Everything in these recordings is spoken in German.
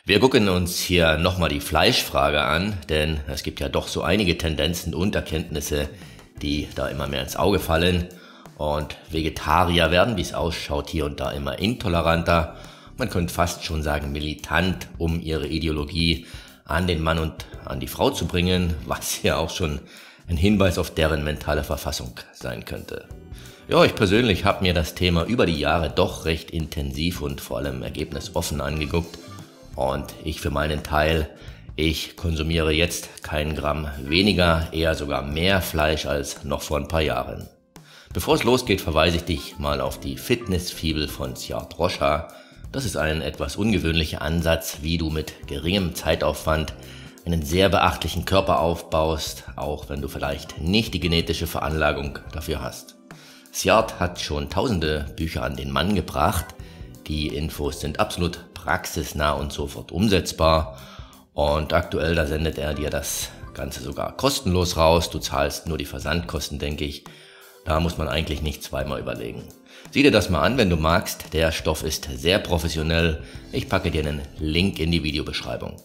Wir gucken uns hier nochmal die Fleischfrage an, denn es gibt ja doch so einige Tendenzen und Erkenntnisse, die da immer mehr ins Auge fallen. Und Vegetarier werden, wie es ausschaut, hier und da immer intoleranter. Man könnte fast schon sagen militant, um ihre Ideologie an den Mann und an die Frau zu bringen, was ja auch schon ein Hinweis auf deren mentale Verfassung sein könnte. Ja, ich persönlich habe mir das Thema über die Jahre doch recht intensiv und vor allem ergebnisoffen angeguckt. Und ich für meinen Teil, ich konsumiere jetzt kein Gramm weniger, eher sogar mehr Fleisch als noch vor ein paar Jahren. Bevor es losgeht, verweise ich dich mal auf die Fitnessfibel von Siart Rosha. Das ist ein etwas ungewöhnlicher Ansatz, wie du mit geringem Zeitaufwand einen sehr beachtlichen Körper aufbaust, auch wenn du vielleicht nicht die genetische Veranlagung dafür hast. Siart hat schon tausende Bücher an den Mann gebracht. Die Infos sind absolut praxisnah und sofort umsetzbar. Und aktuell, da sendet er dir das Ganze sogar kostenlos raus. Du zahlst nur die Versandkosten, denke ich. Da muss man eigentlich nicht zweimal überlegen. Sieh dir das mal an, wenn du magst. Der Stoff ist sehr professionell. Ich packe dir einen Link in die Videobeschreibung.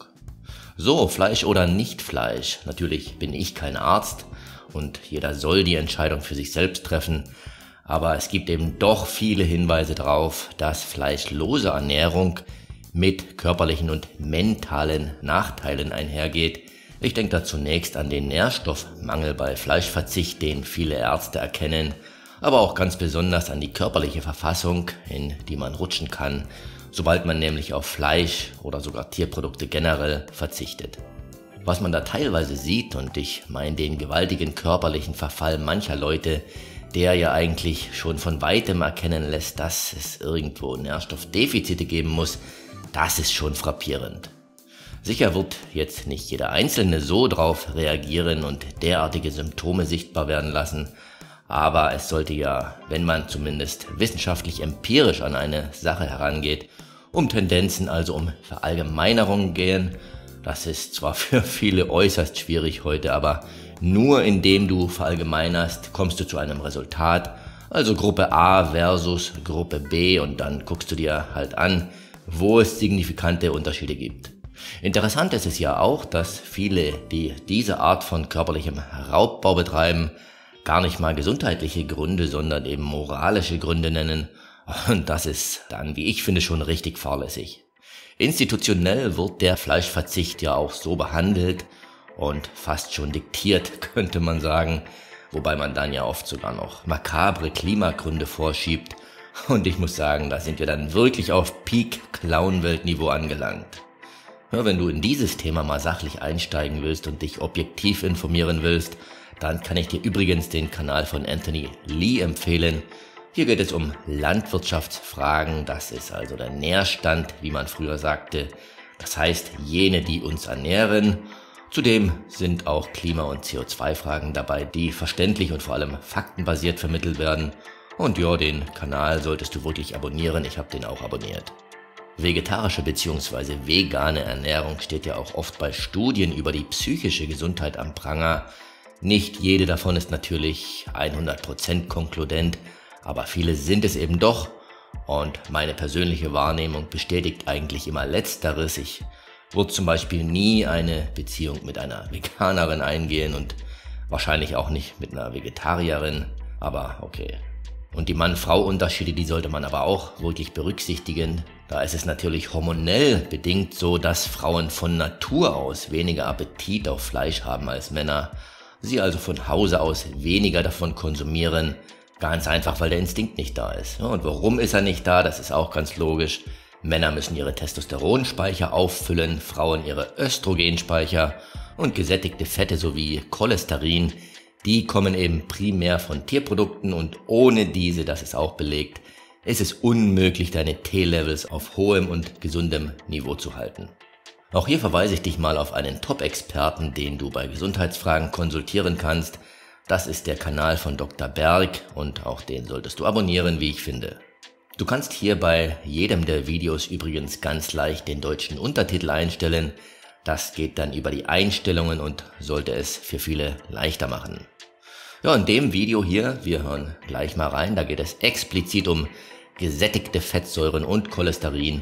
So, Fleisch oder nicht Fleisch. Natürlich bin ich kein Arzt und jeder soll die Entscheidung für sich selbst treffen. Aber es gibt eben doch viele Hinweise darauf, dass fleischlose Ernährung mit körperlichen und mentalen Nachteilen einhergeht. Ich denke da zunächst an den Nährstoffmangel bei Fleischverzicht, den viele Ärzte erkennen, aber auch ganz besonders an die körperliche Verfassung, in die man rutschen kann, sobald man nämlich auf Fleisch oder sogar Tierprodukte generell verzichtet. Was man da teilweise sieht, und ich meine den gewaltigen körperlichen Verfall mancher Leute, der ja eigentlich schon von weitem erkennen lässt, dass es irgendwo Nährstoffdefizite geben muss, das ist schon frappierend. Sicher wird jetzt nicht jeder Einzelne so drauf reagieren und derartige Symptome sichtbar werden lassen, aber es sollte ja, wenn man zumindest wissenschaftlich empirisch an eine Sache herangeht, um Tendenzen, also um Verallgemeinerungen gehen. Das ist zwar für viele äußerst schwierig heute, aber nur indem du verallgemeinerst, kommst du zu einem Resultat. Also Gruppe A versus Gruppe B, und dann guckst du dir halt an, wo es signifikante Unterschiede gibt. Interessant ist es ja auch, dass viele, die diese Art von körperlichem Raubbau betreiben, gar nicht mal gesundheitliche Gründe, sondern eben moralische Gründe nennen. Und das ist dann, wie ich finde, schon richtig fahrlässig. Institutionell wird der Fleischverzicht ja auch so behandelt und fast schon diktiert, könnte man sagen, wobei man dann ja oft sogar noch makabre Klimagründe vorschiebt. Und ich muss sagen, da sind wir dann wirklich auf Peak-Clown-Welt-Niveau angelangt. Ja, wenn du in dieses Thema mal sachlich einsteigen willst und dich objektiv informieren willst, dann kann ich dir übrigens den Kanal von Anthony Lee empfehlen. Hier geht es um Landwirtschaftsfragen, das ist also der Nährstand, wie man früher sagte. Das heißt, jene, die uns ernähren. Zudem sind auch Klima- und CO2-Fragen dabei, die verständlich und vor allem faktenbasiert vermittelt werden. Und ja, den Kanal solltest du wirklich abonnieren, ich habe den auch abonniert. Vegetarische bzw. vegane Ernährung steht ja auch oft bei Studien über die psychische Gesundheit am Pranger. Nicht jede davon ist natürlich 100% konkludent, aber viele sind es eben doch. Und meine persönliche Wahrnehmung bestätigt eigentlich immer Letzteres. Ich würde zum Beispiel nie eine Beziehung mit einer Veganerin eingehen und wahrscheinlich auch nicht mit einer Vegetarierin, aber okay. Und die Mann-Frau-Unterschiede, die sollte man aber auch wirklich berücksichtigen. Da ist es natürlich hormonell bedingt so, dass Frauen von Natur aus weniger Appetit auf Fleisch haben als Männer. Sie also von Hause aus weniger davon konsumieren. Ganz einfach, weil der Instinkt nicht da ist. Und warum ist er nicht da? Das ist auch ganz logisch. Männer müssen ihre Testosteronspeicher auffüllen, Frauen ihre Östrogenspeicher, und gesättigte Fette sowie Cholesterin, die kommen eben primär von Tierprodukten, und ohne diese, das ist auch belegt, ist es unmöglich, deine T-Levels auf hohem und gesundem Niveau zu halten. Auch hier verweise ich dich mal auf einen Top-Experten, den du bei Gesundheitsfragen konsultieren kannst. Das ist der Kanal von Dr. Berg, und auch den solltest du abonnieren, wie ich finde. Du kannst hier bei jedem der Videos übrigens ganz leicht den deutschen Untertitel einstellen. Das geht dann über die Einstellungen und sollte es für viele leichter machen. Ja, in dem Video hier, wir hören gleich mal rein, da geht es explizit um gesättigte Fettsäuren und Cholesterin.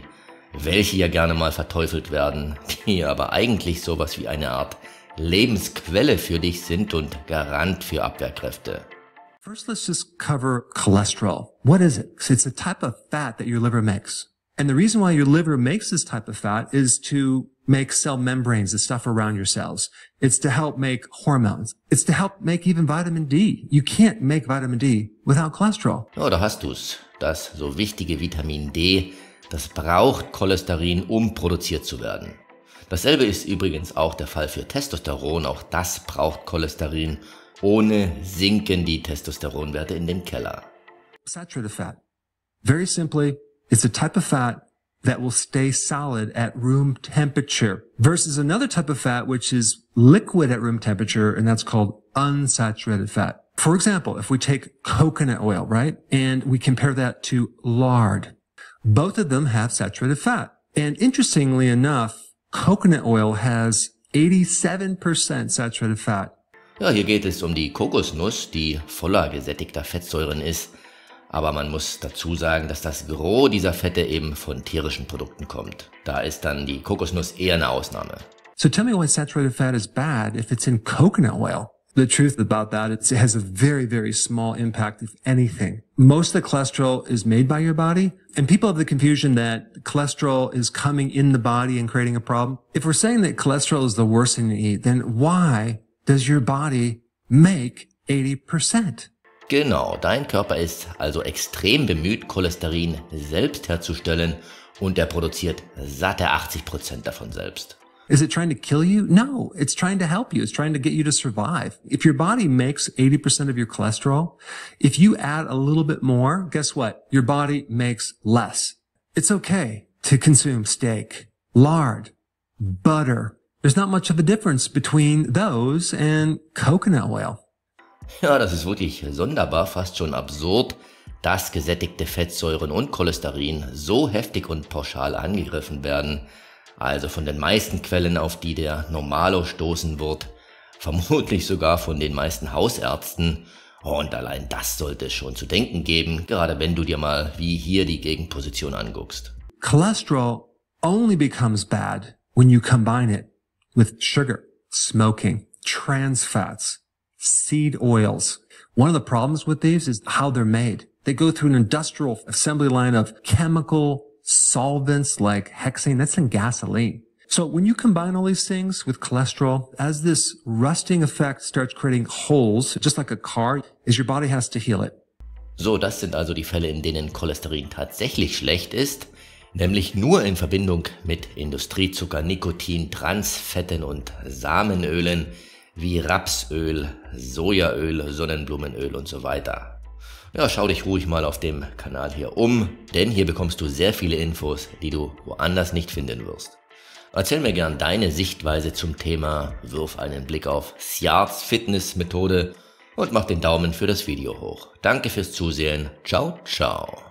welche ja gerne mal verteufelt werden, die aber eigentlich sowas wie eine Art Lebensquelle für dich sind und Garant für Abwehrkräfte. First, let's just cover cholesterol. What is it? It's a type of fat that your liver makes. And the reason why your liver makes this type of fat is to make cell membranes, the stuff around your cells. It's to help make hormones. It's to help make even vitamin D. You can't make vitamin D without cholesterol. Ja, da hast du's. Das so wichtige Vitamin D, das braucht Cholesterin, um produziert zu werden. Dasselbe ist übrigens auch der Fall für Testosteron. Auch das braucht Cholesterin. Ohne sinken die Testosteronwerte in den Keller. Saturated fat. Very simply, it's a type of fat that will stay solid at room temperature versus another type of fat which is liquid at room temperature, and that's called unsaturated fat. For example, if we take coconut oil, right, and we compare that to lard, both of them have saturated fat. And interestingly enough, coconut oil has 87% saturated fat. Ja, hier geht es um die Kokosnuss, die voller gesättigter Fettsäuren ist. Aber man muss dazu sagen, dass das Gros dieser Fette eben von tierischen Produkten kommt. Da ist dann die Kokosnuss eher eine Ausnahme. So tell me why saturated fat is bad if it's in coconut oil. The truth about that, it has a very, very small impact, if anything. Most of the cholesterol is made by your body, and people have the confusion that cholesterol is coming in the body and creating a problem. If we're saying that cholesterol is the worst thing to eat, then why does your body make 80%? Genau, dein Körper ist also extrem bemüht, Cholesterin selbst herzustellen und er produziert satte 80% davon selbst. Is it trying to kill you? No, it's trying to help you. It's trying to get you to survive. If your body makes 80% of your cholesterol, if you add a little bit more, guess what? Your body makes less. It's okay to consume steak, lard, butter. There's not much of a difference between those and coconut oil. Ja, das ist wirklich sonderbar, fast schon absurd, dass gesättigte Fettsäuren und Cholesterin so heftig und pauschal angegriffen werden. Also von den meisten Quellen, auf die der Normalo stoßen wird, vermutlich sogar von den meisten Hausärzten. Und allein das sollte es schon zu denken geben, gerade wenn du dir mal wie hier die Gegenposition anguckst. Cholesterol only becomes bad when you combine it with sugar, smoking, trans fats, seed oils. One of the problems with these is how they're made. They go through an industrial assembly line of chemical solvents like hexane. That's in gasoline. So when you combine all these things with cholesterol, as this rusting effect starts creating holes, just like a car, is your body has to heal it. So, das sind also die Fälle, in denen Cholesterin tatsächlich schlecht ist, nämlich nur in Verbindung mit Industriezucker, Nikotin, Transfetten und Samenölen wie Rapsöl, Sojaöl, Sonnenblumenöl und so weiter. Ja, schau dich ruhig mal auf dem Kanal hier um, denn hier bekommst du sehr viele Infos, die du woanders nicht finden wirst. Erzähl mir gern deine Sichtweise zum Thema, wirf einen Blick auf Sjars Fitnessmethode und mach den Daumen für das Video hoch. Danke fürs Zusehen, ciao, ciao.